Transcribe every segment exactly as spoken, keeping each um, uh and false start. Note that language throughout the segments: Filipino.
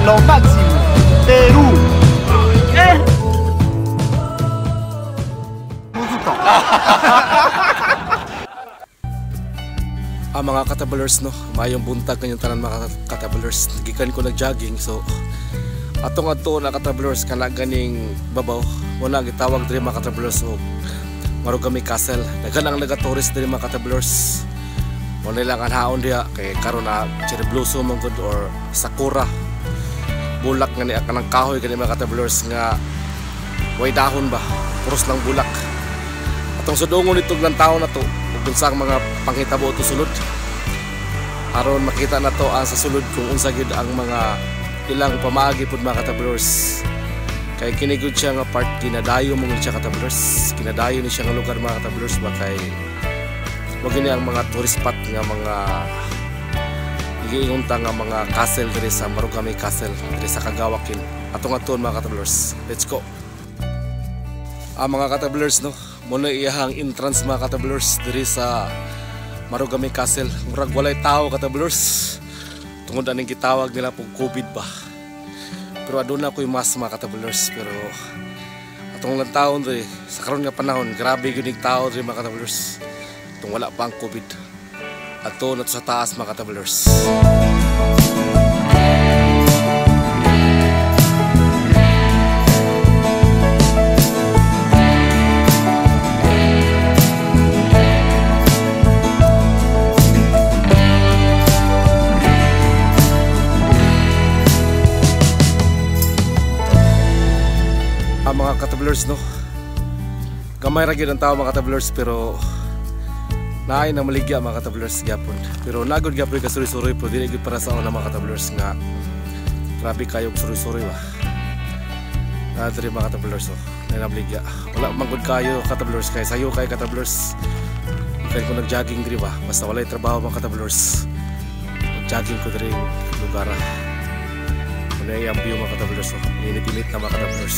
lo máximo. Perú. Eh. Ang mga katabalers, no, mayong buntag kanyang tanan mga katabalers. Gikan ko nag-jogging, so atong ato na katabalers kana ganing babaw. Wala gitawag diri mga katabalers og Marugami Castle. Daghan ang naga-tourist diri mga katabalers. Wala lang ang haon diha kay karon na cherry blossom man gud or sakura. Bulak nga ni kanang kahoy kani mga katabalers nga way dahon ba, puros lang bulak. Atong sudungon nitong lang taon na to ug unsang mga panghitabo to sulod. Aron makita na to ang sa sulod kung unsa gid ang mga ilang pamaagi pud mga katabalers. Kay kini gud siya nga part kinadayo mo siya katabalers. Kinadayo ni siya nga lugar mga katabalers ba kay wag ini ang mga tourist spot nga mga igiingon ta nga mga castle diri sa Marugami Castle diri sa Kagawakin. Atong aton mga katabalers. Let's go. Ah mga katabalers, no, muna iyahang entrance mga katabalers diri sa Marugami Castle. Murag walay tao katabalers. Tungod aning gitawag nila pong COVID ba. Pero aduna ko'y mas mga katabalers. Pero atong lang taon diri sa karon nga panahon, grabe gyud ning tao diri mga katabalers. Tung wala pa ang COVID. Ato na sa taas mga katabalers. Ang mga katabalers, no, gamay ra gyud ang tao mga katabalers pero naay na maligya mga katabalers gyapon. Pero nagod gyapon ka suri-suri pero dili gyud para sa una mga katabalers nga grabe kayo suri-suri ba. Na diri mga katabalers, oh, na maligya. Wala manggod kayo katabalers kay sayo kay katabalers. Kaya ko nag-jogging diri ba, basta walay trabaho mga katabalers. Nag-jogging ko diri lugar. Ano ay ang view mga katabalers, oh. Init-init na mga katabalers.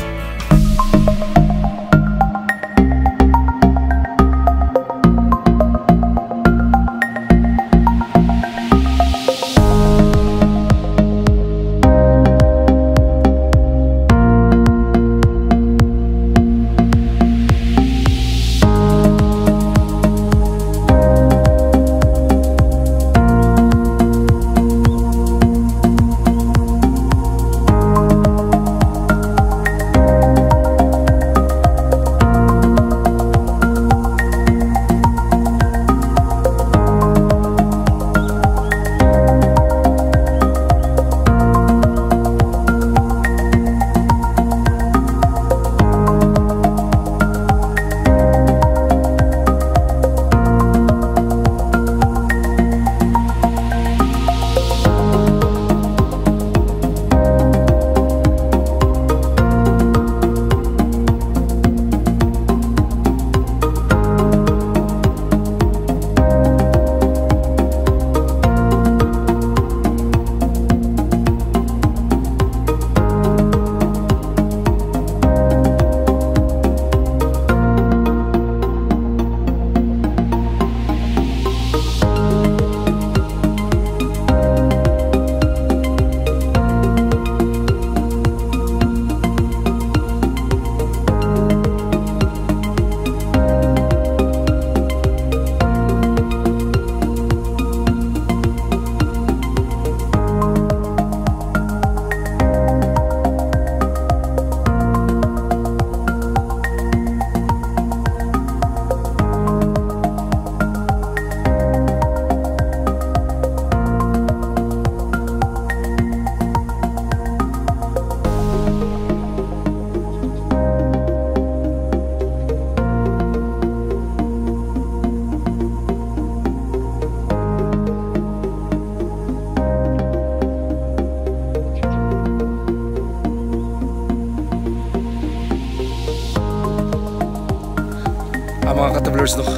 mga katablers, no,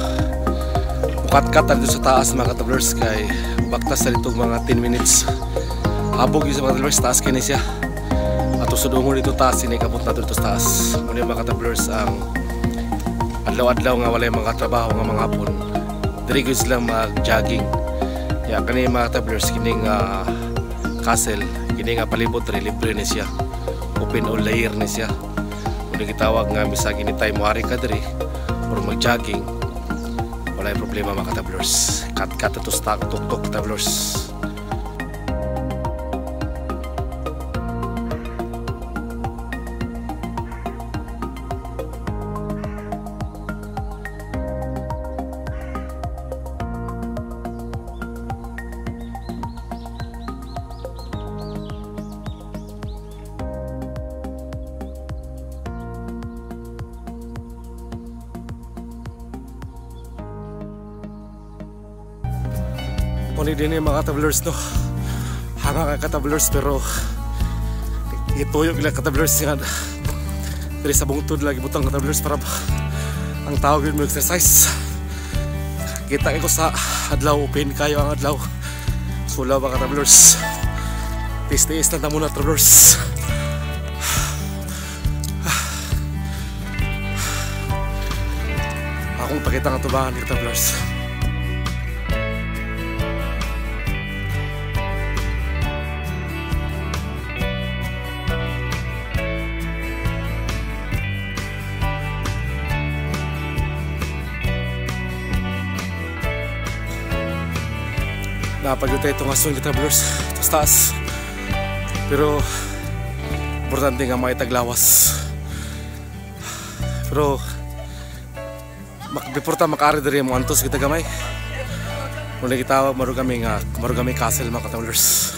bukat-kat dito sa taas mga katablers kay baktas sa dito mga ten minutes habog yung sa mga katablers, taas kini siya at usudungon dito taas, sinikabot na dito sa taas. Muna mga katablers ang adlaw-adlaw nga wala yung mga trabaho nga mga hapon diri gyud sila mag-jogging. Ya kani mga katablers kining uh, castle, kini nga palibot rin libre ni siya, open all layer ni siya. Kung gitawag nga bisag anytime mo ari ka diri or mag-jogging, wala yung problema mga katablers. Kat katatustak tuktok katablers. Kuni din yung mga katablers no, hanga ka katablers pero ituyok ilang katablers nga diri sa bungtod lagi butang katablers para ang tawag yun mo exercise. Kita ko sa adlaw, open kayo ang adlaw, sulaw ba katablers, tis-tis na muna katablers. Akong pakita nga tubangan ni katablers. Napagod tayo itong asong katablers, ito taas. Pero importante nga may taglawas. Pero before ta makaari dari mo antos kita gamay, muna kita marugami nga marugami castle mga katablers.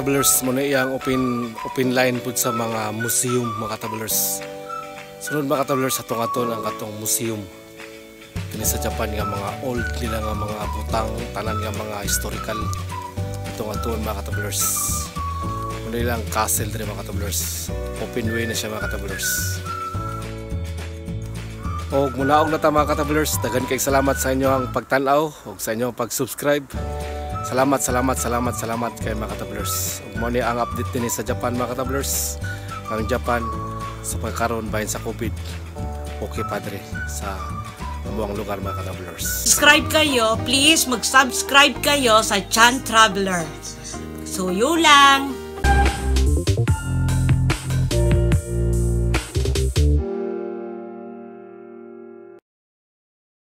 katabulers, muna iyang open open line pud sa mga museum mga katabulers. Sunod mga katabulers atong aton ang atong museum. Kini sa Japan nga mga old nila nga mga butang, tanan nga mga historical. Itong aton mga katabulers. Muna ilang castle diri mga katabulers. Open way na siya mga katabulers. O muna og na ta mga katabulers, daghan kay salamat sa inyo ang pagtan-aw ug sa inyo ang pag-subscribe. Salamat, salamat, salamat, salamat kay mga katabulers. Mo ni ang update din sa Japan mga katabulers. Ang Japan sa pagkaroon bahin sa COVID. Okay padre sa buong lugar mga katabulers. Subscribe kayo, please mag-subscribe kayo sa Chan Traveler. So yun lang.